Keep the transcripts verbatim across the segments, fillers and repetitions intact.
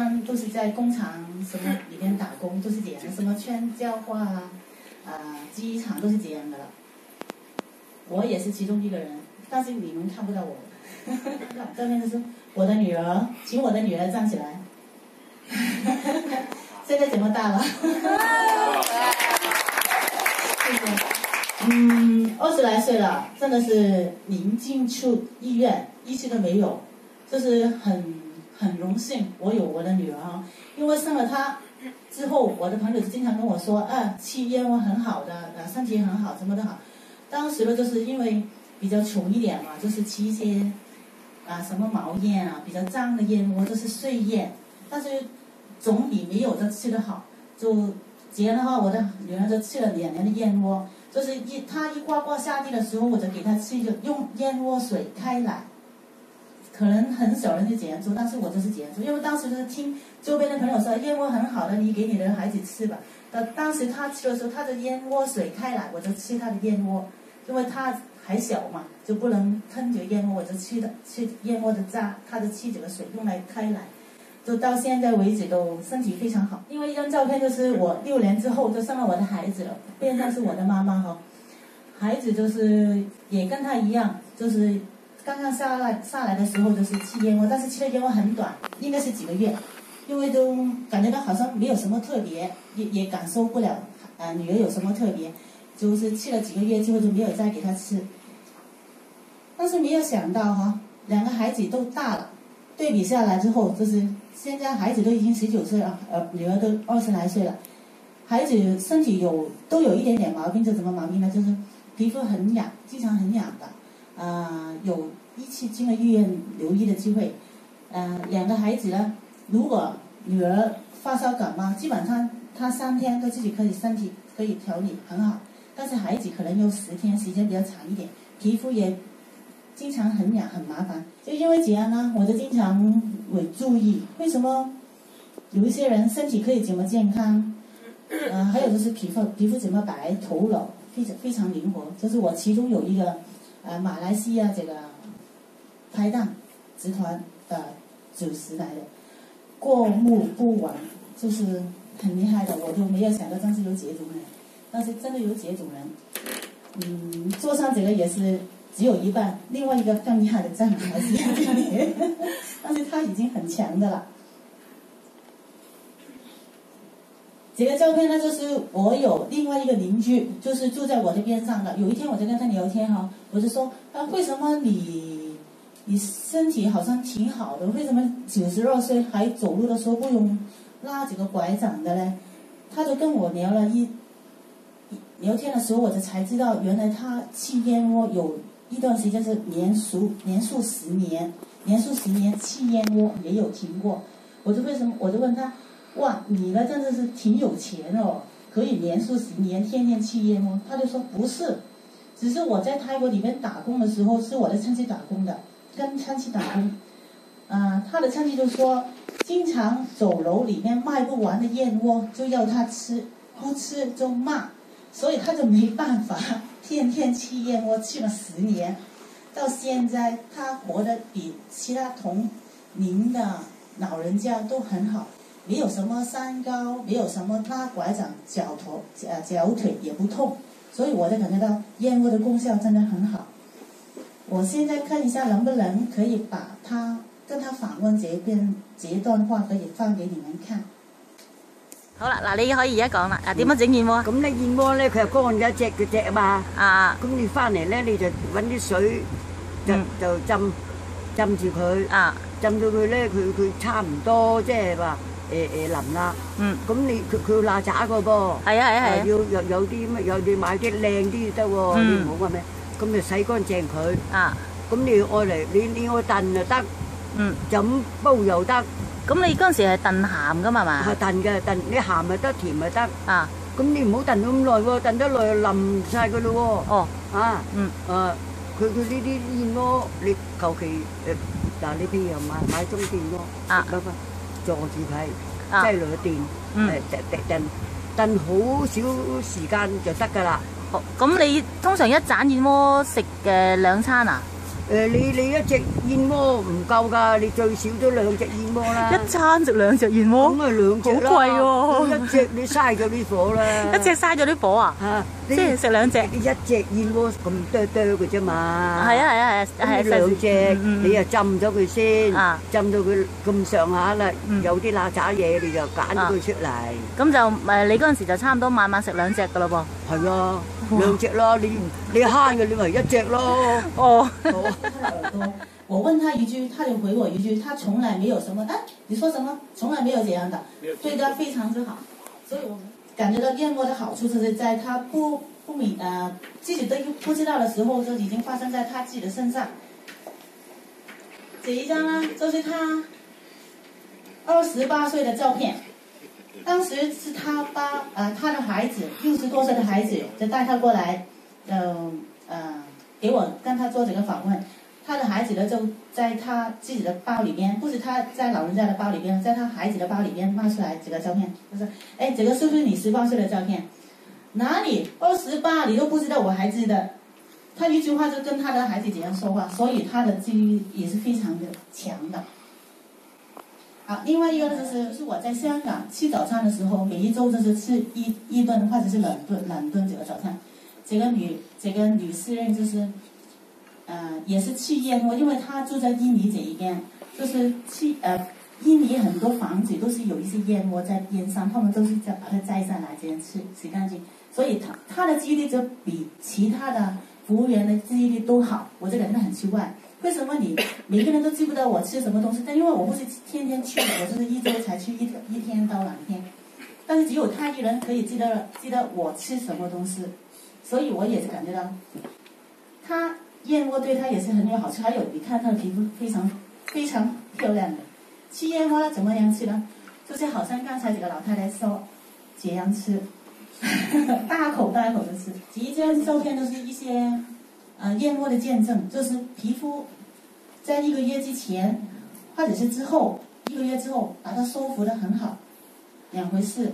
上都是在工厂什么里面打工，都是这样的，什么圈焦化啊，啊、呃，机场都是这样的了。我也是其中一个人，但是你们看不到我。这边就是我的女儿，请我的女儿站起来。现在这么大了。谢谢。嗯，二十来岁了，真的是临进出医院，一次都没有，就是很很荣幸我有我的女儿啊，因为生了她之后，我的朋友就经常跟我说，啊，吃燕窝很好的，啊，身体很好，什么都好。当时呢，就是因为比较穷一点嘛，就是吃一些啊什么毛燕啊，比较脏的燕窝，就是碎燕，但是总比没有的吃得好。就这样的话，我的女儿就吃了两年的燕窝。就是一他一呱呱下地的时候，我就给他吃一个用燕窝水开奶。可能很少人就这样做，但是我就是这样做，因为当时就是听周边的朋友说燕窝很好的，你给你的孩子吃吧。当当时他吃的时候，他的燕窝水开奶，我就吃他的燕窝，因为他还小嘛，就不能吞这个燕窝，我就吃的吃燕窝的渣，他的吃这个水用来开奶。就到现在为止都身体非常好，因为一张照片就是我六年之后就生了我的孩子了，变成是我的妈妈哈。孩子就是也跟他一样，就是刚刚下来下来的时候就是吃燕窝，但是吃的燕窝很短，应该是几个月，因为都感觉到好像没有什么特别，也也感受不了啊、呃、女儿有什么特别，就是吃了几个月之后就没有再给她吃。但是没有想到哈，两个孩子都大了，对比下来之后就是。现在孩子都已经十九岁了，呃，女儿都二十来岁了。孩子身体有都有一点点毛病，就什么毛病呢？就是皮肤很痒，经常很痒的，啊、呃，有一次进了医院留医的机会。嗯、呃，两个孩子呢，如果女儿发烧感冒，基本上她三天都自己可以身体可以调理很好，但是孩子可能有十天，时间比较长一点，皮肤也经常很痒，很麻烦。就因为这样呢，我就经常会注意，为什么有一些人身体可以这么健康，嗯、呃，还有就是皮肤皮肤怎么白，头脑非常非常灵活。就是我其中有一个呃马来西亚这个拍档集团的主持来的，过目不忘，就是很厉害的，我都没有想到真是有这种人，但是真的有这种人。嗯，做上这个也是。只有一半，另外一个更厉害的在马来西亚这里，但是他已经很强的了。这个照片呢，就是我有另外一个邻居，就是住在我的边上的。有一天我在跟他聊天哈，我就说啊，为什么你你身体好像挺好的，为什么九十二岁还走路的时候不用拉这个拐杖的嘞？他就跟我聊了一聊天的时候，我就才知道，原来他吃燕窝有。一段时间是连续连续十年，连续十年吃燕窝也有停过。我就为什么我就问他，哇，你呢真的是挺有钱哦，可以连续十年天天吃燕窝。他就说不是，只是我在泰国里面打工的时候是我的亲戚打工的，跟亲戚打工。啊、呃，他的亲戚就说，经常酒楼里面卖不完的燕窝就要他吃，不吃就骂，所以他就没办法。天天吃燕窝吃了十年，到现在他活得比其他同龄的老人家都很好，没有什么三高，没有什么拉拐杖，脚头呃脚腿也不痛，所以我就感觉到燕窝的功效真的很好。我现在看一下能不能可以把他跟他訪問這邊這一段話可以放俾你們看。 好啦，嗱，你可以而家講啦，嗱，點樣整燕窩？ 咁咧燕窩咧，佢係乾咗一隻嗰隻啊嘛。 啊。 咁你翻嚟咧，你就揾啲水就、嗯、就浸浸住佢。啊。浸到佢咧，佢佢差唔多即係話誒誒腍啦。嗯。咁你佢佢要嗱喳個噃。係啊係啊係啊。要有有啲乜有你買啲靚啲得喎，你唔好話咩？咁就洗乾淨佢。啊。咁你愛嚟你你愛燉就得。嗯。就咁煲又得。 咁你嗰陣時係燉鹹噶嘛嘛？ 係燉嘅，燉你鹹咪得，甜咪得。啊！咁你唔好燉到咁耐喎，燉得耐腍晒噶咯喎。哦。啊。嗯。誒，佢佢呢啲燕窩，你求其誒嗱，你譬如買買中電鍋，啊，嗰個坐住佢，擠落去電，誒燉燉燉好少時間就得㗎啦。 咁你通常一盞燕窩食嘅兩餐啊？ 誒你你一隻燕窩唔夠㗎，你最少都兩隻燕窩啦。 一餐食兩隻燕窩， 咁啊兩隻啦。好貴喎！一隻你嘥咗啲火啦。一隻嘥咗啲火啊？嚇！即係食兩隻。一隻燕窩咁多多嘅啫嘛。係啊係啊係啊。咁你兩隻，你又浸咗佢先，浸到佢咁上下啦，有啲嗱喳嘢你就揀咗佢出嚟。咁就誒你嗰陣時就差唔多晚晚食兩隻㗎咯噃。係啊。兩隻咯，你你慳嘅你咪一隻咯。哦。 我問他一句，他就回我一句，他從來沒有什麼，哎，你說什麼？從來沒有這樣的，對他非常之好。所以我們感覺到燕窩的好處，就是在他不不明呃自己都不知道的時候，就已經發生在他自己的身上。這一張呢，就是他二十八歲的照片。當時是他爸，呃，他的孩子六十多歲的孩子就帶他過來，呃呃，給我跟他做這個訪問。他的孩子呢就在他自己的包裏邊，不是他在老人家的包裏邊，在他孩子的包裏邊拿出來這個照片，他說：“哎，這個是不是你十八歲的照片？哪裡二十八你都不知道，我還記得。”他一句話就跟他的孩子這樣說話，所以他的記憶力也是非常的強的。好，另外一個就是是我在香港吃早餐的時候，每一周就是吃一一頓或者是兩頓兩頓這個早餐。這個女這個女詩人就是，呃，也是吃燕窩，因為她住在印尼這一邊，就是吃呃印尼很多房子都是有一些燕窩在邊上，他們都是在把它摘下來這樣吃，洗乾淨，所以她她的記憶力就比其他的服務員的記憶力都好。我這個人很奇怪。為什麼你每個人都記不得我吃什麼東西？但因為我不是天天去的，我就是一周才去一一天到兩天。但是只有他一人可以記得記得我吃什麼東西，所以我也是感覺到，他燕窩對他也是很有好處。還有你看他的皮膚非常非常漂亮的。吃燕窩怎麼樣吃呢？就是好像剛才這個老太太說，這樣吃，大口大口的吃。這張照片都是一些。呃，燕窩的見證就是皮膚在一個月之前，或者是之後一個月之後，把它修復得很好，兩回事。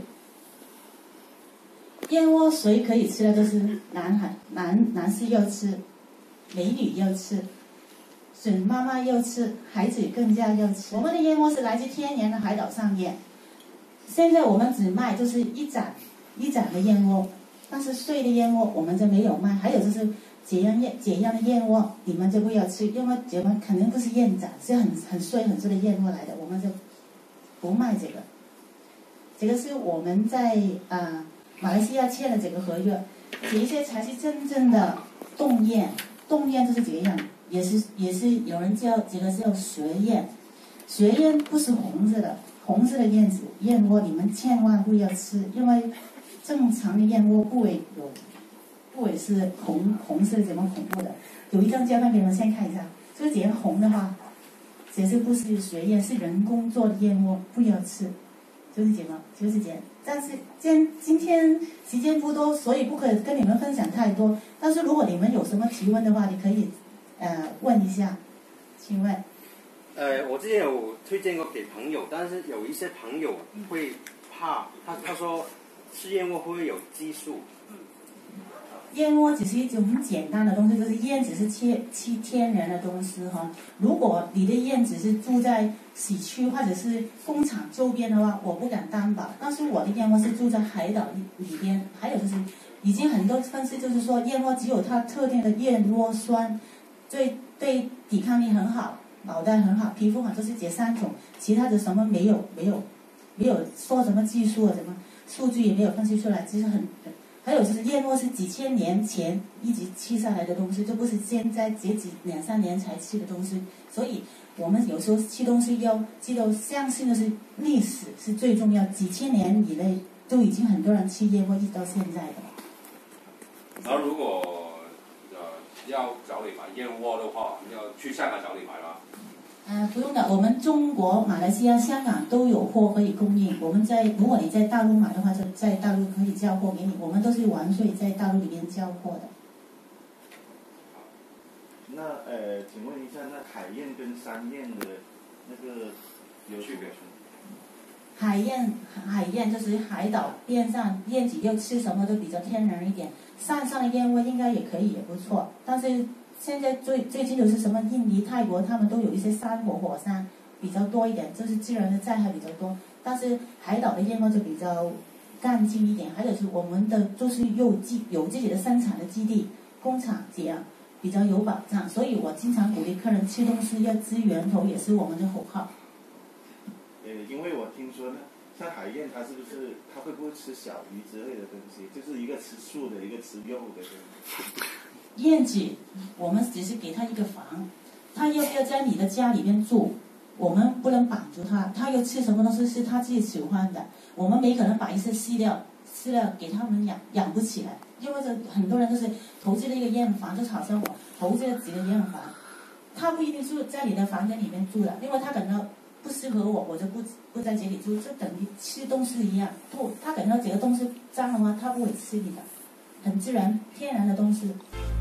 燕窩誰可以吃的？就是男孩、男男士要吃，美女要吃，準媽媽要吃，孩子更加要吃。我們的燕窩是來自天然的海島上燕，現在我們只賣就是一盞一盞的燕窩，但是碎的燕窩我們就沒有賣。還有就是。這樣燕這樣的燕窩，你們就不要吃，因為這們肯定不是燕盞，是很很碎很碎的燕窩來的，我們就不賣這個。這個是我們在啊、呃、馬來西亞簽的這個合約，這一些才是真正的凍燕。凍燕就是這樣，也是也是有人叫這個叫雪燕，雪燕不是紅色的，紅色的燕子燕窩你們千萬不要吃，因為正常的燕窩不會有。部位是紅紅色的，怎麼恐怖的？有一張照片給你們先看一下，就是這樣紅的話，這是不是雪燕，是人工做的燕窩，不要吃，就是這樣，就是這樣。但是今今天時間不多，所以不可以跟你們分享太多。但是如果你們有什麼提問的話，你可以呃問一下，請問。 呃，我之前有推薦過給朋友，但是有一些朋友會怕，他他說吃燕窩會不會有激素？ 燕窩只是一種很簡單的東西，就是燕只是切吃天然的東西哈。如果你的燕只是住在市區或者是工廠周邊的話，我不敢擔保。但是我的燕窩是住在海島裏邊，還有就是已經很多分析就是說，燕窩只有它特定的燕窩酸，對對抵抗力很好，腦袋很好，皮膚好，就是這三種，其他的什麼沒有沒有沒有說什麼技術啊，什麼數據也沒有分析出來，其實很。還有就是燕窩是幾千年前一直吃下來的東西，就不是現在這幾兩三年才吃的東西。所以我們有時候吃東西要記得相信的是歷史是最重要，幾千年以內都已經很多人吃燕窩一直到現在的。 然後如果呃要找你買燕窩的話，要去香港找你買嗎？ 啊，不用的，我們中國、馬來西亞、香港都有貨可以供應。我們在如果你在大陸買的話，就在大陸可以交貨給你。我們都是完稅在大陸裏邊交貨的。 那呃，請問一下，那海燕跟山燕的那個有區別？ 海燕，海燕就是海島邊上燕子，又吃什麼都比較天然一點。山上的燕窩應該也可以，也不錯，但是现在最最近就是什么印尼、泰国，他们都有一些山火火山比较多一点，就是自然的灾害比较多。但是海岛的烟花就比较干净一点，还有是我们的就是有自有自己的生产的基地、工厂这样比较有保障。所以我经常鼓励客人吃东西要吃源头，也是我们的口号。 呃，因为我听说呢，像海燕，它是不是它会不会吃小鱼之类的东西？就是一个吃素的，一个吃肉的。 燕子，我们只是给它一个房，它要不要在你的家里面住，我们不能绑住它，它要吃什么东西是它自己喜欢的，我们没可能把一些饲料饲料给它们养养不起来，因为这很多人都是投资了一个燕房，就好像我投资了几个燕房，他不一定住在你的房间里面住了，因为他感到不适合我，我就不不在这里住，就等于吃东西一样，不，他感到这个东西脏的话，他不会吃你的，很自然天然的东西。